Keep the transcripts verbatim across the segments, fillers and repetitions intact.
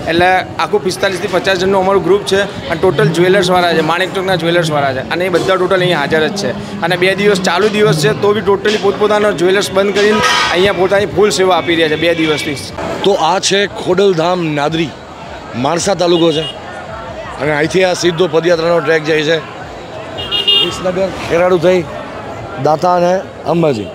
એટલે આખું પિસ્તાલીસથી પચાસ જણનું અમારું ગ્રુપ છે અને ટોટલ જ્વેલર્સવાળા છે, માણેકચોકના જ્વેલર્સવાળા છે અને એ બધા ટોટલ અહીંયા હાજર જ છે. અને બે દિવસ ચાલુ દિવસ છે તો બી ટોટલી પોતપોતાનો જ્વેલર્સ બંધ કરીને અહીંયા પોતાની ફૂલ સેવા આપી રહ્યા છે બે દિવસથી. તો આ છે ખોડલધામ નાદરી, માણસા તાલુકો છે અને અહીંથી આ સીધો પદયાત્રાનો ટ્રેક જાય છે વિસનગર, ખેરાડુ થઈ દાતા અને અંબાજી.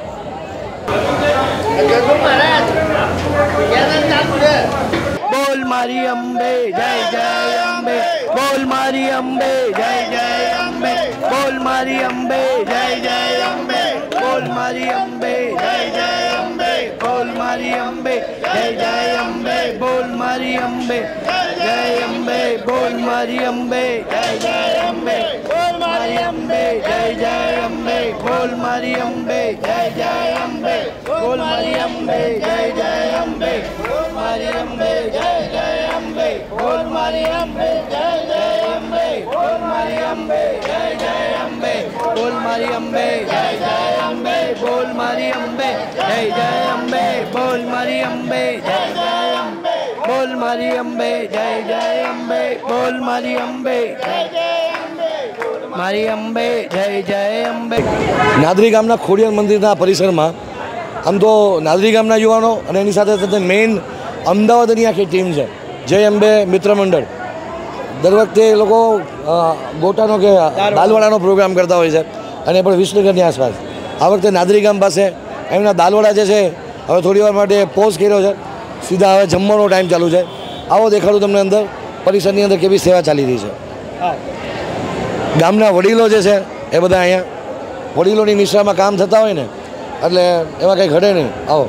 બોલ મારી અંબે જય જય અંબે, બોલ મારી અંબે જય જય અંબે, બોલ મારી અંબે જય જય અંબે, બોલ મારી અંબે જય જય અંબે, બોલ મારી અંબે જય જય અંબે, બોલ મારી અંબે જય અંબે, બોલ મારી અંબે જય જય અંબે, બોલ મારી અંબે જય જય અંબે, બોલ મારી અંબે જય જય અંબે, બોલ મારી અંબે જય જય અંબે, બોલ મારી અંબે જય જય અંબે, બોલ મારી અંબે જય જય અંબે, બોલ મારી અંબે જય જય અંબે, બોલ મારી અંબે જય જય અંબે, બોલ મારી અંબે જય જય અંબે, બોલ મારી અંબે જય જય અંબે, બોલ મારી અંબે જય જય અંબે, બોલ મારી અંબે જય જય અંબે, મારી અંબે જય જય અંબે. નાદરી ગામના ખોડિયાર મંદિરના પરિસરમાં આમ તો નાદરી ગામના યુવાનો અને એની સાથે સાથે મેઇન અમદાવાદની આખી ટીમ છે જય અંબે મિત્ર મંડળ. દર વખતે એ લોકો ગોટાનો કે દાલવાડાનો પ્રોગ્રામ કરતા હોય છે અને પણ વિસનગરની આસપાસ. આ વખતે નાદરી ગામ પાસે એમના દાલવાડા જે છે હવે થોડી વાર માટે પોઝ કર્યો છે, સીધા હવે જમવાનો ટાઈમ ચાલુ છે. આવો દેખાડું તમને અંદર પરિસરની અંદર કેવી સેવા ચાલી રહી છે. ગામના વડીલો જે છે એ બધા અહીંયા વડીલોની નિશ્રામાં કામ થતા હોય ને એટલે એમાં કંઈ ઘટે નહીં. આવો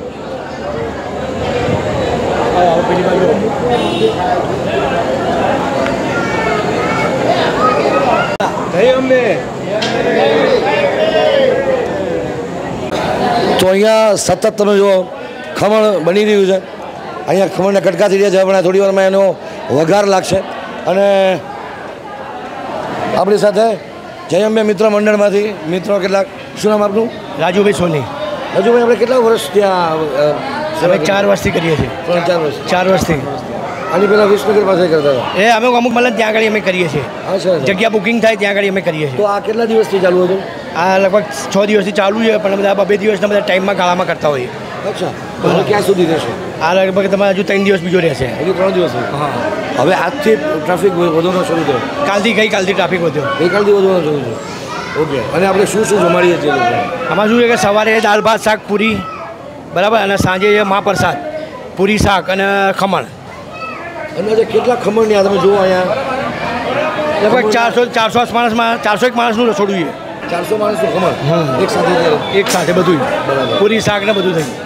તો અહીંયા સતત તમે જુઓ ખમણ બની રહ્યું છે. અહીંયા ખમણના કટકા થઈ રહ્યા છે, પણ થોડી વારમાં એનો વઘાર લાગશે. અને આપણી સાથે જય અંબે મિત્ર મંડળમાંથી મિત્રો કેટલાક, શું નામ આપનું? રાજુભાઈ સોની. રાજુભાઈ, આપણે કેટલા વર્ષ ત્યાં અમે ચાર વર્ષથી કરીએ છીએ. ચાર વર્ષ ચાર વર્ષથી આની પહેલાં વિસનગર પાસે કરતા હતા? એ અમે અમુક મતલબ ત્યાં આગળ અમે કરીએ છીએ. અચ્છા, જગ્યા બુકિંગ થાય ત્યાં આગળ અમે કરીએ છીએ. તો આ કેટલા દિવસથી ચાલુ હતું? આ લગભગ છ દિવસથી ચાલુ છે, પણ બધા બે દિવસના બધા ટાઈમમાં ગાળામાં કરતા હોઈએ. અચ્છા, તો હવે ક્યાં સુધી રહેશે? આ લગભગ તમારે હજુ ત્રણ દિવસ બીજો રહેશે. હજુ ત્રણ દિવસ? હા. હવે આજથી ટ્રાફિક વધવાનો શરૂ થયો? કાલથી ગઈકાલથી ટ્રાફિક વધ્યો. ગઈકાલથી વધવાનો શરૂ થયો. ઓકે. અને આપણે શું શું જમાડીએ છીએ? આમાં શું છે કે સવારે દાળ ભાત શાક પૂરી, બરાબર, અને સાંજે મહાપ્રસાદ પૂરી શાક અને ખમણ. અંદાજે કેટલા ખમણની આ તમે જુઓ અહીંયા? લગભગ ચારસો ચારસો માણસમાં ચારસો એક માણસનું રસોડું છે. ચારસો માણસનું ખમણ એક સાથે? એક સાથે બધું પૂરી શાક ને બધું થયું.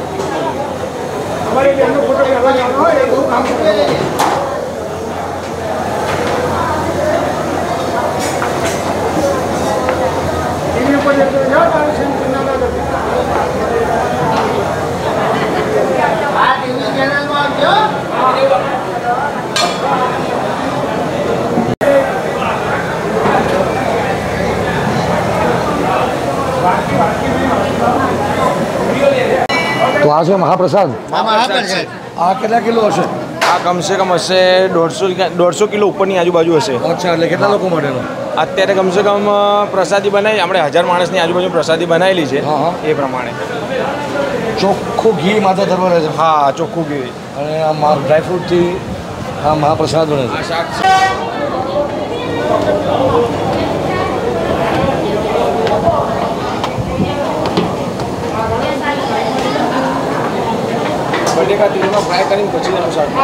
તો આ છે મહાપ્રસાદ. આ કેટલા કિલો હશે? આ કમસે કમ હશે દોઢસો દોઢસો કિલો ઉપરની આજુબાજુ હશે. અચ્છા, એટલે કેટલા લોકો માટેનો? અત્યારે કમસે કમ પ્રસાદી બનાવી, આપણે હજાર માણસની આજુબાજુ પ્રસાદી બનાવેલી છે એ પ્રમાણે. ચોખ્ખું ઘી માથે ધરવા છે? હા, ચોખ્ખું ઘી. અને આ ડ્રાયફ્રૂટથી આ મહાપ્રસાદ બને છે. બટેકા તેલમાં ફ્રાય કરીને પછી એનું શાક.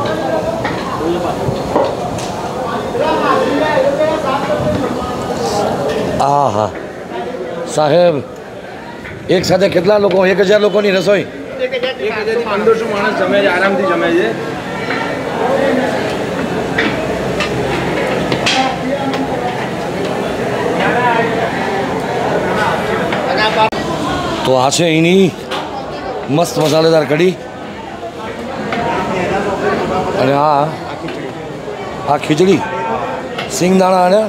હા હા સાહેબ, એક સાથે કેટલા લોકો? એક હજાર લોકોની રસોઈ? એક હજારથી પંદરસો માણસ જમે છે, આરામથી જમે છે. તો આ છે એની મસ્ત મસાલેદાર કઢી. અને આ આ ખીચડી સિંગદાણા અને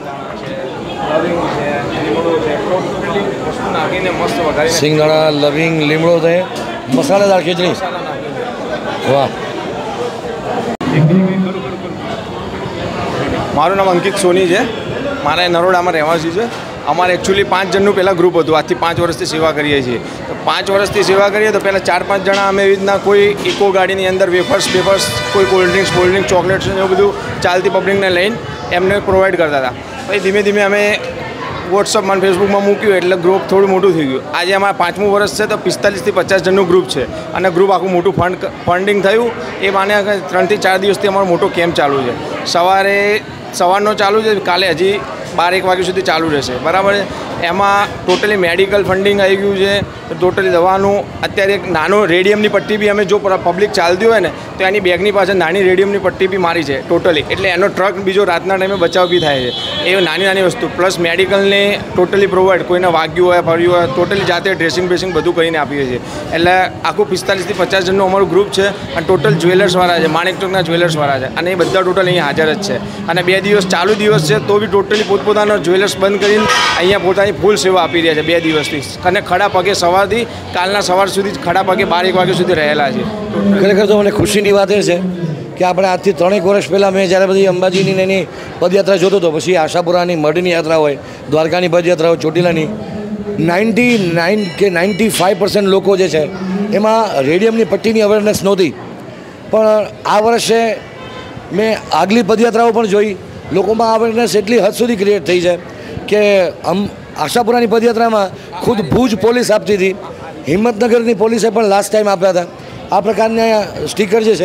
સિંગદાણા, લવિંગ, લીમડો છે, મસાલેદાર ખીચડી. વાહ. મારું નામ અંકિત સોની છે, મારા નરોડામાં રહેવાસી છે. અમારે એકચ્યુઅલી પાંચ જણનું પહેલાં ગ્રુપ હતું. આજથી પાંચ વર્ષથી સેવા કરીએ છીએ. તો પાંચ વર્ષથી સેવા કરીએ તો પહેલાં ચાર પાંચ જણા અમે એવી રીતના કોઈ ઇકો ગાડીની અંદર વેફર્સ વેફર્સ કોઈ cold drinks cold drinks chocolates એવું બધું ચાલતી પબ્લિકને લઈને એમને પ્રોવાઈડ કરતા હતા. પછી ધીમે ધીમે અમે વોટ્સઅપમાં ફેસબુકમાં મૂક્યું એટલે ગ્રુપ થોડું મોટું થઈ ગયું. આજે અમારા પાંચમું વર્ષ છે તો પિસ્તાલીસથી પચાસ જણનું ગ્રુપ છે અને ગ્રુપ આખું મોટું ફંડ ફંડિંગ થયું. એ માને ત્રણથી ચાર દિવસથી અમારો મોટો કેમ્પ ચાલુ છે. સવારે સવારનો ચાલુ છે, કાલે હજી બાર એક વાગ્યા સુધી ચાલુ રહેશે. બરાબર છે. એમાં ટોટલી મેડિકલ ફંડિંગ આવી ગયું છે. ટોટલી દવાનું અત્યારે એક નાનો રેડિયમની પટ્ટી બી અમે જો પબ્લિક ચાલતી હોય ને તો એની બેગની પાછળ નાની રેડિયમની પટ્ટી બી મારી છે ટોટલી. એટલે એનો ટ્રક બીજો રાતના ટાઈમે બચાવ બી થાય છે. એ નાની નાની વસ્તુ પ્લસ મેડિકલને ટોટલી પ્રોવાઈડ, કોઈને વાગ્યું હોય ફર્યું હોય ટોટલી જાતે ડ્રેસિંગ બ્રેસિંગ બધું કરીને આપીએ છીએ. એટલે આખું પિસ્તાલીસથી પચાસ જણનું અમારું ગ્રુપ છે અને ટોટલ જ્વેલર્સવાળા છે, માણેક ચોકના જ્વેલર્સવાળા છે અને એ બધા ટોટલ અહીંયા હાજર જ છે. અને બે દિવસ ચાલુ દિવસ છે તો બી ટોટલી પોતપોતાનો જ્વેલર્સ બંધ કરીને અહીંયા પોતાની ફૂલ સેવા આપી રહ્યા છે બે દિવસથી. અને ખડા પગે સવારથી કાલના સવાર સુધી ખડા પગે બાર એક વાગ્યા સુધી રહેલા છે. ખરેખર તો મને ખુશીની વાત એ છે કે આપણે આજથી ત્રણેક વર્ષ પહેલાં મેં જ્યારે બધી અંબાજીની એની પદયાત્રા જોતો હતો, પછી આશાપુરાની મઢની યાત્રા હોય, દ્વારકાની પદયાત્રા હોય, ચોટીલાની, નાઇન્ટી નાઇન કે નાઇન્ટી ફાઇવ પર્સન્ટ લોકો જે છે એમાં રેડિયમની પટ્ટીની અવેરનેસ નહોતી. પણ આ વર્ષે મેં આગલી પદયાત્રાઓ પણ જોઈ, લોકોમાં અવેરનેસ એટલી હદ સુધી ક્રિએટ થઈ છે કે આમ આશાપુરાની પદયાત્રામાં ખુદ ભુજ પોલીસ આપતી હતી, હિંમતનગરની પોલીસે પણ લાસ્ટ ટાઈમ આપ્યા હતા. આ પ્રકારના સ્ટીકર જે છે,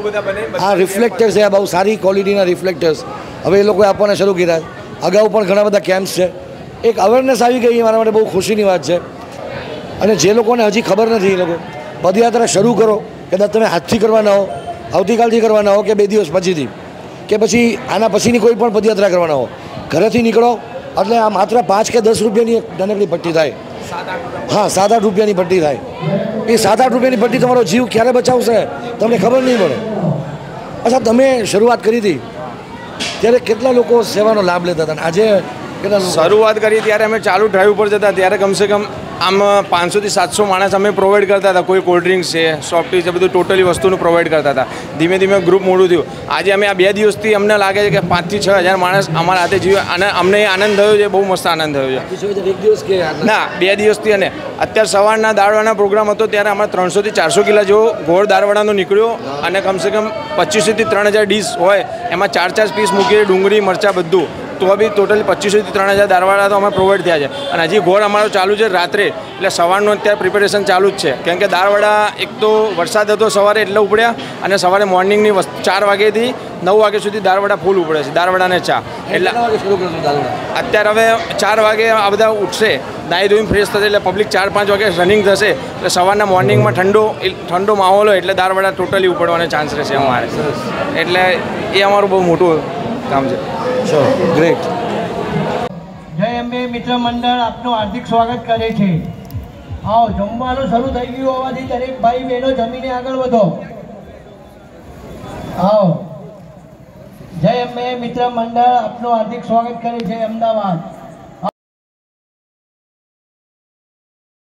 આ રિફ્લેક્ટર્સ છે, આ બહુ સારી ક્વોલિટીના રિફ્લેક્ટર્સ હવે એ લોકોએ આપવાના શરૂ કર્યા. અગાઉ પણ ઘણા બધા કેમ્પ્સ છે. એક અવેરનેસ આવી ગઈ એ મારા માટે બહુ ખુશીની વાત છે. અને જે લોકોને હજી ખબર નથી એ લોકો પદયાત્રા શરૂ કરો, કદાચ તમે આજથી કરવાના હો, આવતીકાલથી કરવાના હો કે બે દિવસ પછીથી કે પછી આના પછીની કોઈ પણ પદયાત્રા કરવાના હો, ઘરેથી નીકળો એટલે આ માત્ર પાંચ કે દસ રૂપિયાની એક નાનકડી પટ્ટી થાય. હા, સાત આઠ રૂપિયાની પટ્ટી થાય. એ સાત આઠ રૂપિયાની પટ્ટી તમારો જીવ ક્યારે બચાવશે તમને ખબર નહીં પડે. અચ્છા, તમે શરૂઆત કરી હતી ત્યારે કેટલા લોકો સેવાનો લાભ લેતા હતા? આજે કેટલા? શરૂઆત કરી ત્યારે અમે ચાલુ ડ્રાઈવ ઉપર જતા ત્યારે કમસે કમ આમ પાંચસોથી સાતસો માણસ અમે પ્રોવાઈડ કરતા હતા. કોઈ કોલ્ડ ડ્રિંક્સ છે, સોફ્ટી છે, બધું ટોટલી વસ્તુનું પ્રોવાઈડ કરતા હતા. ધીમે ધીમે ગ્રુપ મોડું થયું. આજે અમે આ બે દિવસથી અમને લાગે છે કે પાંચથી છ હજાર માણસ અમારા હાથે જીવે અને અમને આનંદ થયો છે, બહુ મસ્ત આનંદ થયો છે. એક દિવસ કે ના, બે દિવસથી. અને અત્યારે સવારના દાળવાળાનો પ્રોગ્રામ હતો ત્યારે અમારે ત્રણસોથી ચારસો કિલા જેવો ગોળ દાળવાળાનો નીકળ્યો અને કમસે કમ પચીસોથી ત્રણ હજાર ડીશ હોય એમાં ચાર ચાર પીસ મૂકીએ, ડુંગળી મરચાં બધું, તો બી ટોટલી પચીસોથી ત્રણ હજાર દાળવાળા તો અમે પ્રોવાઈડ થયા છે. અને હજી ગોળ અમારો ચાલુ છે રાત્રે, એટલે સવારનું અત્યારે પ્રિપેરેશન ચાલુ જ છે. કેમ કે દાળવાળા એક તો વરસાદ હતો સવારે એટલે ઉપડ્યા અને સવારે મોર્નિંગની ચાર વાગ્યાથી નવ વાગ્યા સુધી દાળવાડા ફૂલ ઉપડે છે, દાળવાડાને ચા. એટલે અત્યારે હવે ચાર વાગે આ બધા ઉઠશે, નાહી ધોઈને ફ્રેશ થશે એટલે પબ્લિક ચાર પાંચ વાગે રનિંગ થશે એટલે સવારના મોર્નિંગમાં ઠંડો ઠંડો માહોલ હોય એટલે દાળવાડા ટોટલી ઉપડવાના ચાન્સ રહેશે અમારે. એટલે એ અમારું બહુ મોટું કામ છે. ગ્રેટ. જય અંબે મિત્ર મંડળ આપનું હાર્દિક સ્વાગત કરે છે. આવો, જમવાનું શરૂ થઈ ગયું હોવાથી દરેક ભાઈ બહેનો જમીને આગળ વધો. આવો, જય અંબે મિત્ર મંડળ આપનું હાર્દિક સ્વાગત કરે છે અમદાવાદ.